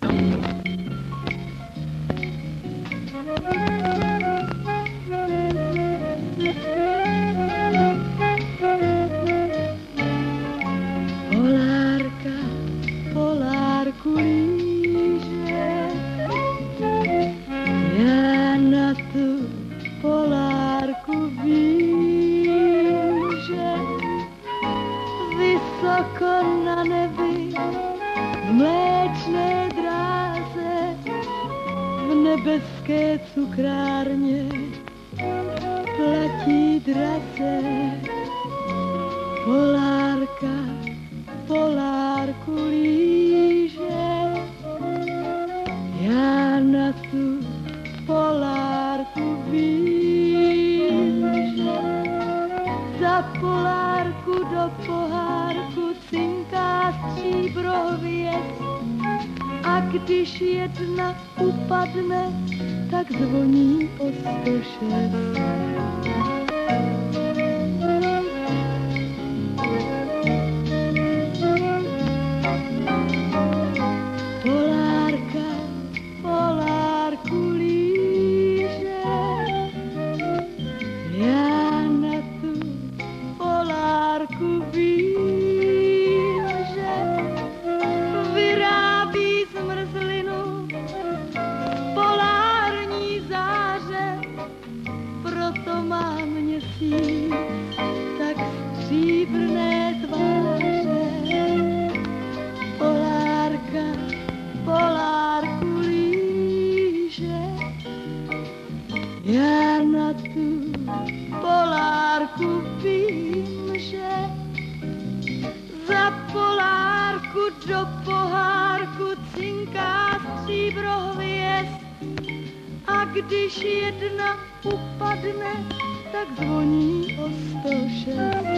Polárka, polárku líže, já na tu polárku vím, že vysoko na nebi, v mléčné dráze, v nebeské cukrárně platí draze. Polárka, polárku líže, já na tu polárku vím, že za polárku do pohárku cinká stříbrověc a když jedna upadne, tak zvoní o 106. Polárka, polárku líže, já na tu polárku vím, že vyrábí zmrzlinu polární záře, proto má měsíc tak stříbrné tváře. Polárka, polárku líže, já na tu polárku vím, že za polárku do pohárku cinká stříbrohvězd a když jedna upadne, tak zvoní o 106.